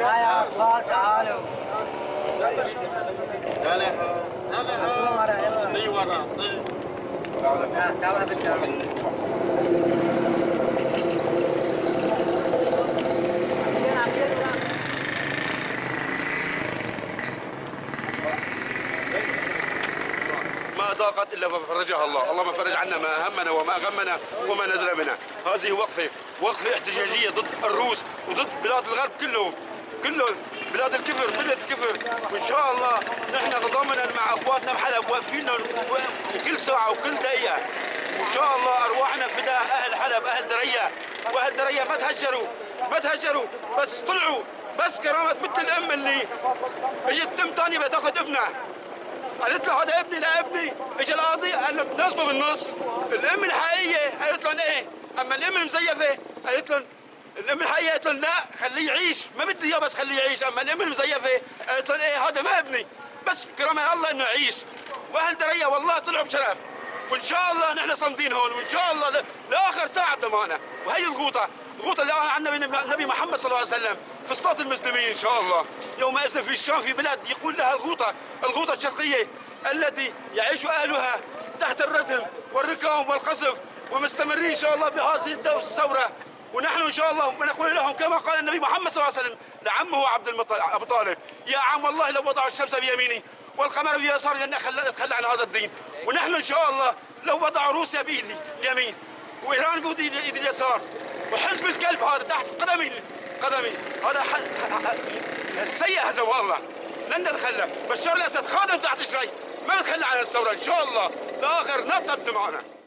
يا اطفال تعالوا. تعال ورا ما ضاقت الا فرجها الله، اللهم فرج عنا ما همنا وما غمنا وما نزل بنا. هذه وقفه احتجاجيه ضد الروس وضد بلاد الغرب كلهم بلاد الكفر، بلد الكفر. وان شاء الله نحن تضامنا مع اخواتنا بحلب واقفين لهم كل ساعه وكل دقيقه. وان شاء الله ارواحنا فداء اهل حلب، اهل دريا، واهل دريا ما تهجروا بس طلعوا. بس كرامه بنت الام اللي اجت ام ثانيه بتاخذ ابنها، قالت له هذا ابني لا ابني، اجى القاضي قال له بنصبه بالنص. الام الحقيقيه قالت لهم ايه، اما الام المزيفه قالت لهم الام الحقيقيه قالت لهم لا خليه يعيش، ما بدي اياه بس خليه يعيش. اما الام المزيفه قالت لهم ايه هذا ما ابني، بس كرامه الله انه يعيش. واهل دريا والله طلعوا بشرف، وان شاء الله نحن صامدين هون، وان شاء الله لاخر ساعه بدمانا. وهي الغوطه اللي قال عنها النبي محمد صلى الله عليه وسلم في سطات المسلمين ان شاء الله يوم اذن في الشام في بلاد يقول لها الغوطه الشرقيه التي يعيش اهلها تحت الردم والركام والقصف، ومستمرين ان شاء الله بهذه الثوره. ونحن ان شاء الله نقول لهم كما قال النبي محمد صلى الله عليه وسلم لعمه ابو طالب: يا عم والله لو وضعوا الشمس بيميني والقمر بيساري لن اتخلى عن هذا الدين. ونحن ان شاء الله لو وضعوا روسيا بايدي اليمين وايران بايدي اليسار وحزب الكلب هذا تحت قدمي هذا السيء هزمه الله، لن نتخلى. بشار الاسد خادم تحت شري ما نتخلى عن الثوره ان شاء الله لاخر نقطه بدمعنا.